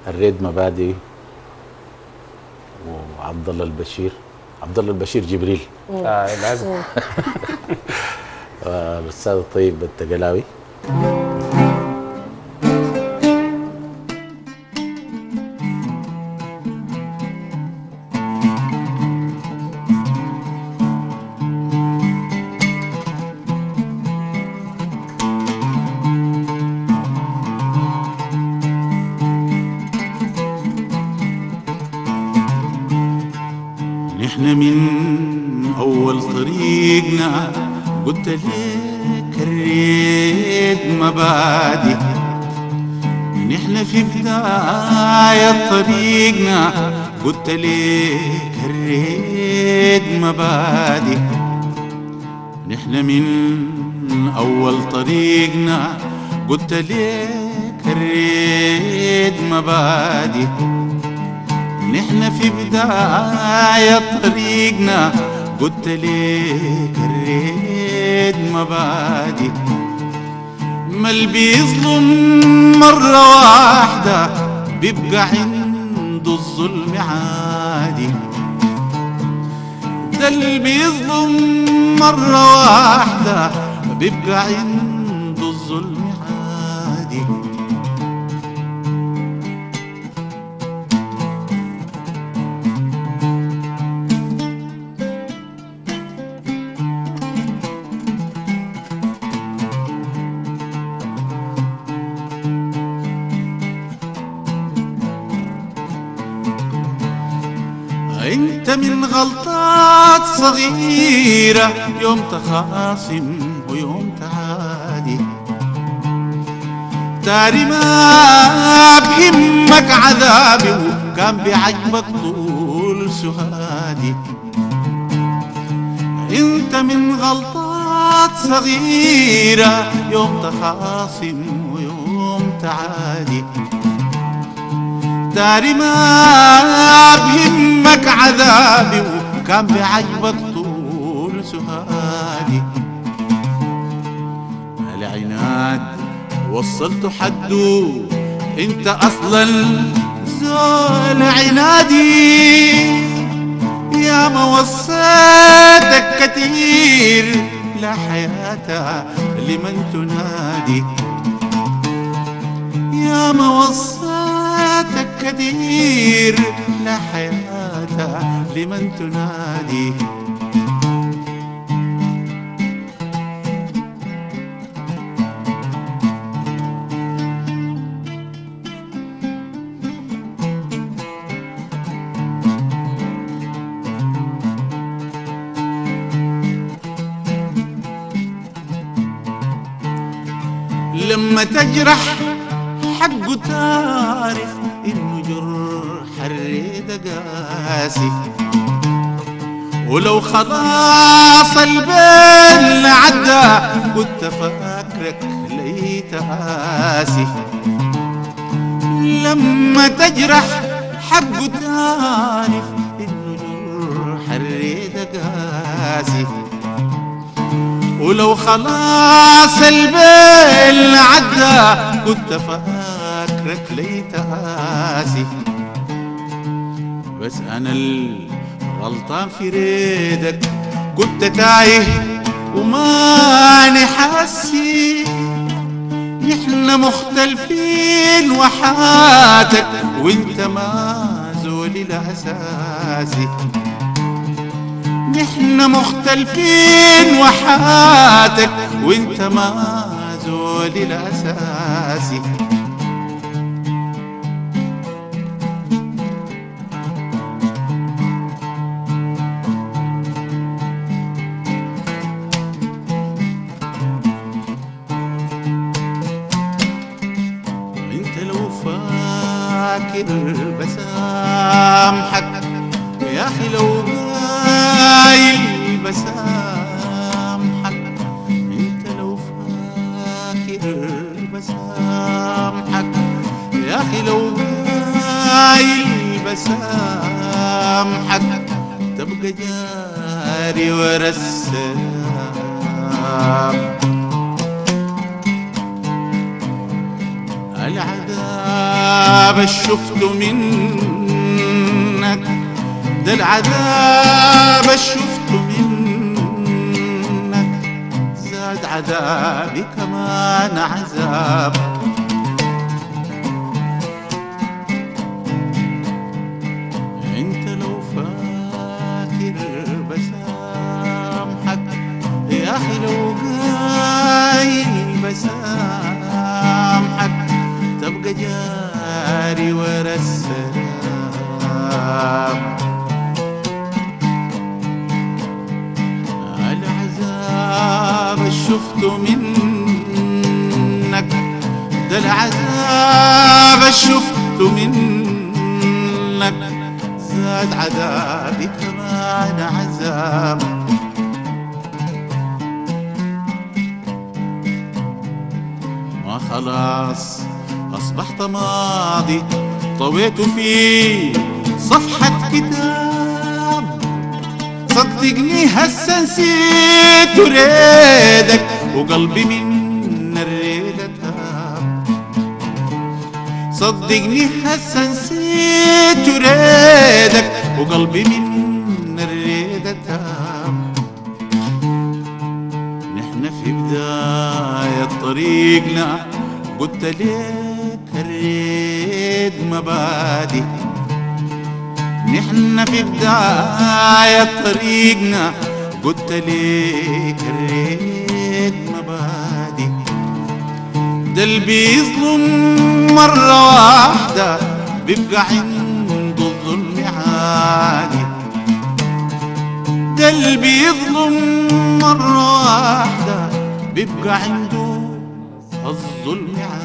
الريد مبادئ وعبد الله البشير، عبد الله البشير جبريل لازم. الاستاذ الطيب التقلاوي. نحن من أول طريقنا قلت لك الريد مبادئ، نحن في بداية طريقنا قلت لك الريد مبادئ، نحن من أول طريقنا قلت لك الريد مبادئ، نحن في بداية طريقنا قلت ليك الريد مبادئ، ما اللي بيظلم مرة واحدة بيبقى عنده الظلم عادي، ده اللي بيظلم مرة واحدة بيبقى عنده الظلم عادي. انت من غلطات صغيرة يوم تخاصم ويوم تعادي، داري ما بهمك عذابي وكان بيعجبك طول سهادي، انت من غلطات صغيرة يوم تخاصم ويوم تعادي، داري ما بهمك عذابي وكان بيعجبك طول سهادي، العناد وصلت حده انت اصلا زول عنادي، يا ما وصيتك كتير لا حياة لمن تنادي، يا ما وصيتك كتير لا حياة لمن تنادي. لما تجرح حقه تعرف انه جرح الريد قاسي، ولو خلاص البين عدى كنت فاكرك ليت قاسي، لما تجرح حقه تعرف انه جرح الريد قاسي، ولو خلاص البين عدى كنت فاكرك ليت قاسي، بس انا الغلطان في ريدك كنت تايه وماني حاسي، نحن مختلفين وحاتك وانت ما زولي الاساسي، نحن مختلفين وحاتك وانت ما زولي الاساسي. انت لو فاكر بسامحك يا اخي، لو بسامحك، انت لو فاكر بسامحك يا اخي، لو بسامحك تبقى جاري ورا السلام، العذاب العذاب شفته منك، ده العذاب شفته منك، زاد عذابي كمان عذاب. انت لو فاكر بسامحك يا اخي، لو قايل بسامحك تبقى جاري ورا السلام. العذاب شفته منك، ده العذاب شفته منك، زاد عذابي كمان عذاب. ما خلاص أصبحت ماضي طويت فيه صفحة كتاب، صدقني هسه نسيت ريدك وقلبي من الريدة تاب. صدقني هسه نسيت ريدك وقلبي من الريدة تاب. نحن في بداية طريقنا قلت ليك الريد مبادئ، نحن في بداية طريقنا قلت ليك الريد مبادئ. ده اللي بيظلم مرة واحدة بيبقى عنده الظلم عادي، ده اللي بيظلم مرة واحدة بيبقى عنده الظلم عادي.